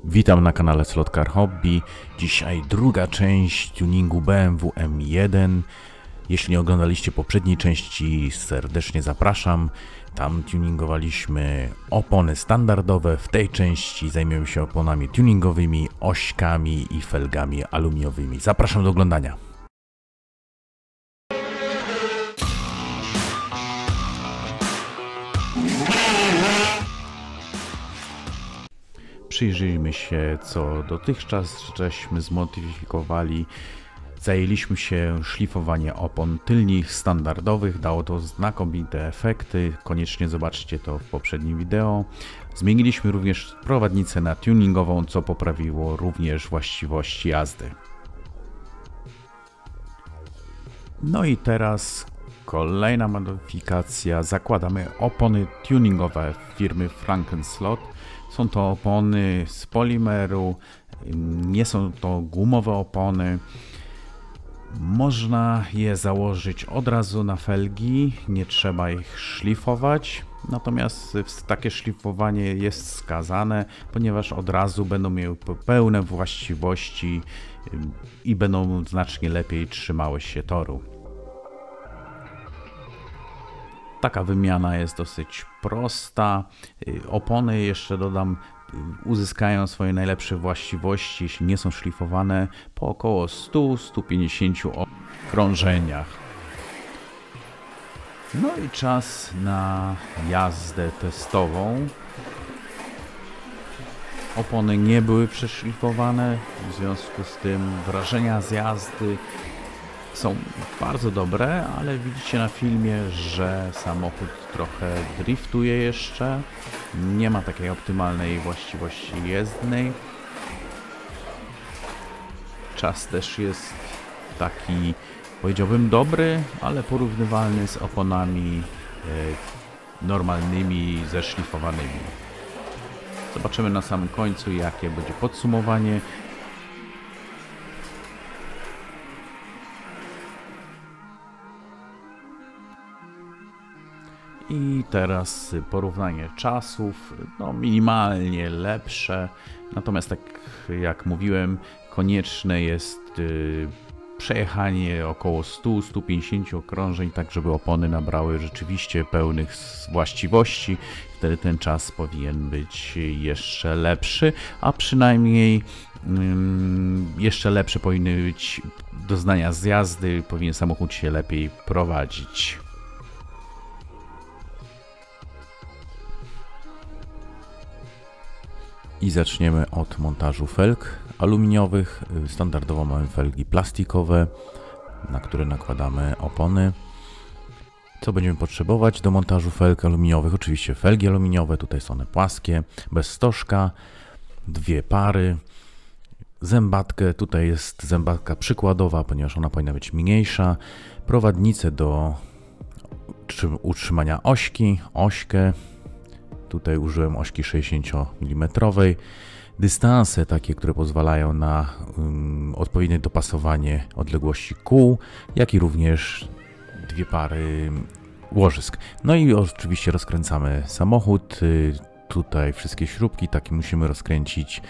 Witam na kanale Slot Car Hobby. Dzisiaj druga część tuningu BMW M1. Jeśli nie oglądaliście poprzedniej części, serdecznie zapraszam. Tam tuningowaliśmy opony standardowe. W tej części zajmiemy się oponami tuningowymi, ośkami i felgami aluminiowymi. Zapraszam do oglądania. Przyjrzyjmy się, co dotychczas żeśmy zmodyfikowali. Zajęliśmy się szlifowaniem opon tylnych, standardowych. Dało to znakomite efekty. Koniecznie zobaczcie to w poprzednim wideo. Zmieniliśmy również prowadnicę na tuningową, co poprawiło również właściwości jazdy. No i teraz kolejna modyfikacja. Zakładamy opony tuningowe firmy Frankenslot. Są to opony z polimeru, nie są to gumowe opony. Można je założyć od razu na felgi, nie trzeba ich szlifować. Natomiast takie szlifowanie jest wskazane, ponieważ od razu będą miały pełne właściwości i będą znacznie lepiej trzymały się toru. Taka wymiana jest dosyć prosta. Opony, jeszcze dodam, uzyskają swoje najlepsze właściwości, jeśli nie są szlifowane, po około 100-150 okrążeniach. No i czas na jazdę testową. Opony nie były przeszlifowane, w związku z tym wrażenia z jazdy są bardzo dobre, ale widzicie na filmie, że samochód trochę driftuje jeszcze. Nie ma takiej optymalnej właściwości jezdnej. Czas też jest taki, powiedziałbym, dobry, ale porównywalny z oponami normalnymi, zeszlifowanymi. Zobaczymy na samym końcu, jakie będzie podsumowanie. I teraz porównanie czasów, no minimalnie lepsze, natomiast tak jak mówiłem, konieczne jest przejechanie około 100-150 okrążeń, tak żeby opony nabrały rzeczywiście pełnych właściwości. Wtedy ten czas powinien być jeszcze lepszy, a przynajmniej jeszcze lepsze powinny być doznania z jazdy, powinien samochód się lepiej prowadzić. I zaczniemy od montażu felg aluminiowych. Standardowo mamy felgi plastikowe, na które nakładamy opony. Co będziemy potrzebować do montażu felg aluminiowych? Oczywiście felgi aluminiowe, tutaj są one płaskie, bez stożka, dwie pary. Zębatkę, tutaj jest zębatka przykładowa, ponieważ ona powinna być mniejsza. Prowadnicę do utrzymania ośki, ośkę. Tutaj użyłem ośki 60 mm. Dystanse takie, które pozwalają na odpowiednie dopasowanie odległości kół, jak i również dwie pary łożysk. No i oczywiście rozkręcamy samochód. Tutaj wszystkie śrubki, takie musimy rozkręcić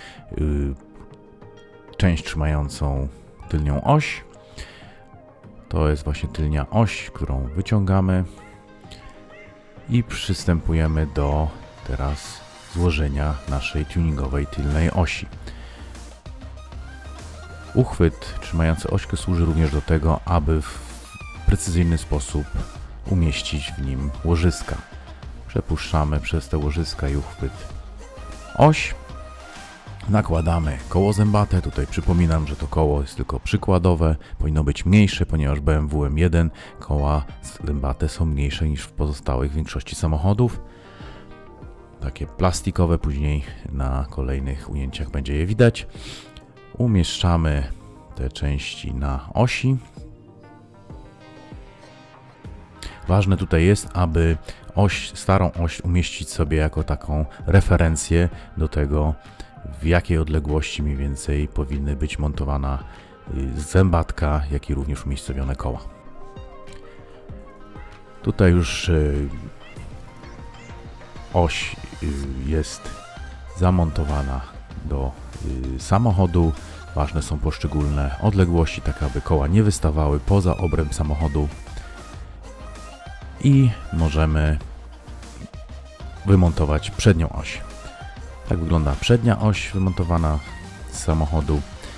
część trzymającą tylnią oś. To jest właśnie tylnia oś, którą wyciągamy. I przystępujemy do teraz złożenia naszej tuningowej tylnej osi. Uchwyt trzymający ośkę służy również do tego, aby w precyzyjny sposób umieścić w nim łożyska. Przepuszczamy przez te łożyska i uchwyt oś. Nakładamy koło zębate. Tutaj przypominam, że to koło jest tylko przykładowe. Powinno być mniejsze, ponieważ BMW M1 koła zębate są mniejsze niż w pozostałych większości samochodów. Takie plastikowe, później na kolejnych ujęciach będzie je widać. Umieszczamy te części na osi. Ważne tutaj jest, aby starą oś umieścić sobie jako taką referencję do tego, w jakiej odległości mniej więcej powinny być montowana zębatka, jak i również umiejscowione koła. Tutaj już oś jest zamontowana do samochodu. Ważne są poszczególne odległości, tak aby koła nie wystawały poza obręb samochodu. I możemy wymontować przednią oś. Tak wygląda przednia oś wymontowana z samochodu.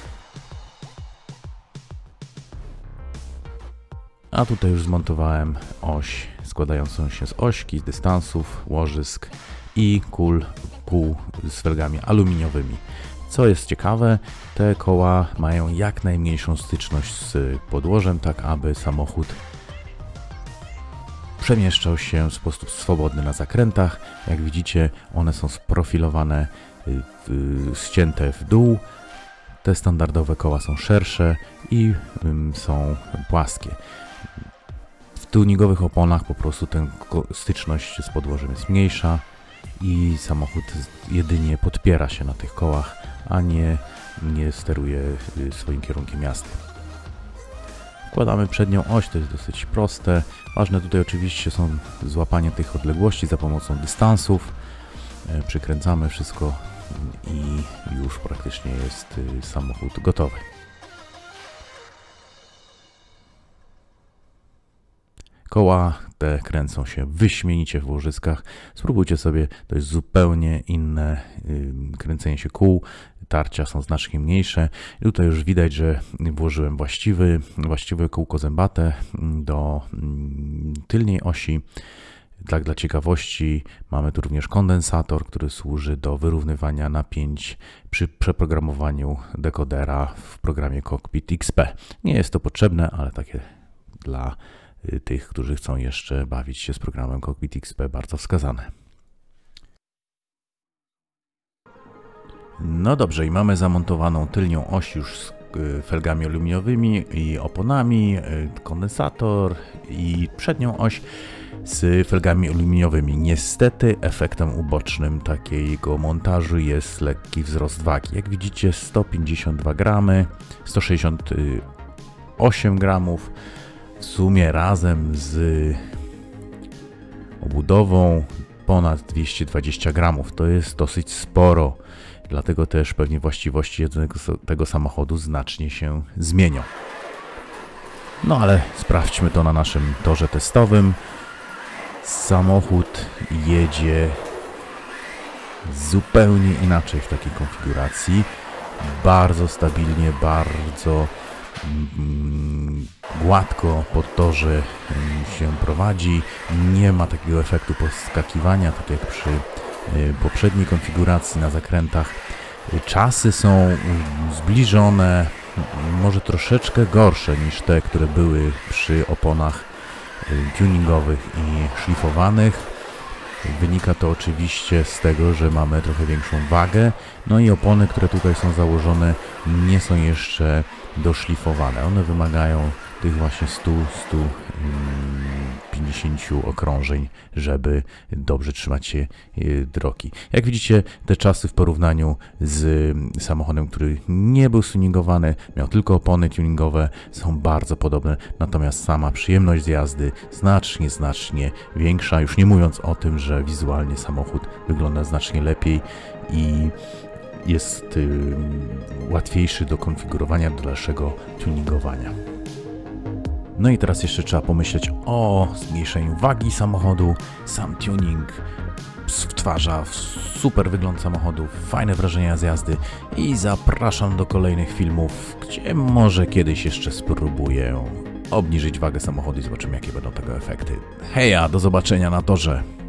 A tutaj już zmontowałem oś składającą się z ośki, z dystansów, łożysk i kół z felgami aluminiowymi. Co jest ciekawe, te koła mają jak najmniejszą styczność z podłożem, tak aby samochód przemieszczał się w sposób swobodny na zakrętach. Jak widzicie, one są sprofilowane, ścięte w dół. Te standardowe koła są szersze i są płaskie. W tuningowych oponach po prostu tę styczność z podłożem jest mniejsza i samochód jedynie podpiera się na tych kołach, a nie steruje swoim kierunkiem jazdy. Wkładamy przednią oś, to jest dosyć proste. Ważne tutaj oczywiście są złapanie tych odległości za pomocą dystansów. Przykręcamy wszystko i już praktycznie jest samochód gotowy. Koła te kręcą się wyśmienicie w łożyskach. Spróbujcie sobie, to jest zupełnie inne kręcenie się kół. Tarcia są znacznie mniejsze. I tutaj już widać, że włożyłem właściwe kółko zębate do tylnej osi. Dla ciekawości mamy tu również kondensator, który służy do wyrównywania napięć przy przeprogramowaniu dekodera w programie Cockpit XP. Nie jest to potrzebne, ale takie dla tych, którzy chcą jeszcze bawić się z programem Cockpit XP, bardzo wskazane. No dobrze, i mamy zamontowaną tylnią oś już z felgami aluminiowymi i oponami, kondensator i przednią oś z felgami aluminiowymi. Niestety efektem ubocznym takiego montażu jest lekki wzrost wagi. Jak widzicie, 152 gramy, 168 gramów. W sumie razem z obudową ponad 220 gramów. To jest dosyć sporo. Dlatego też pewnie właściwości tego samochodu znacznie się zmienią. No ale sprawdźmy to na naszym torze testowym. Samochód jedzie zupełnie inaczej w takiej konfiguracji. Bardzo stabilnie, bardzo gładko po torze się prowadzi. Nie ma takiego efektu podskakiwania, tak jak przy poprzedniej konfiguracji na zakrętach. Czasy są zbliżone, może troszeczkę gorsze niż te, które były przy oponach tuningowych i szlifowanych. Wynika to oczywiście z tego, że mamy trochę większą wagę, no i opony, które tutaj są założone, nie są jeszcze doszlifowane. One wymagają tych właśnie 100-150 okrążeń, żeby dobrze trzymać się drogi. Jak widzicie, te czasy w porównaniu z samochodem, który nie był tuningowany, miał tylko opony tuningowe, są bardzo podobne, natomiast sama przyjemność z jazdy znacznie większa, już nie mówiąc o tym, że wizualnie samochód wygląda znacznie lepiej i jest łatwiejszy do konfigurowania, do dalszego tuningowania. No i teraz jeszcze trzeba pomyśleć o zmniejszeniu wagi samochodu. Sam tuning stwarza super wygląd samochodu, fajne wrażenia z jazdy i zapraszam do kolejnych filmów, gdzie może kiedyś jeszcze spróbuję obniżyć wagę samochodu i zobaczymy, jakie będą tego efekty. Heja, do zobaczenia na torze!